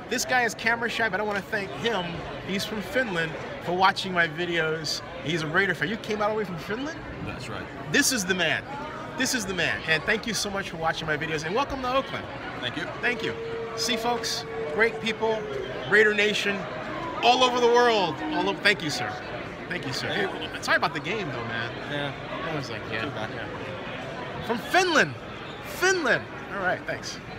This guy is camera shy, but I want to thank him. He's from Finland for watching my videos. He's a Raider fan. You came all the way from Finland? That's right. This is the man. This is the man. And thank you so much for watching my videos. And welcome to Oakland. Thank you. Thank you. See, folks, great people, Raider Nation, all over the world. All over. Thank you, sir. Thank you, sir. Hey, sorry about the game, though, man. Yeah. I was like, yeah. Too bad. From Finland. Finland. All right, thanks.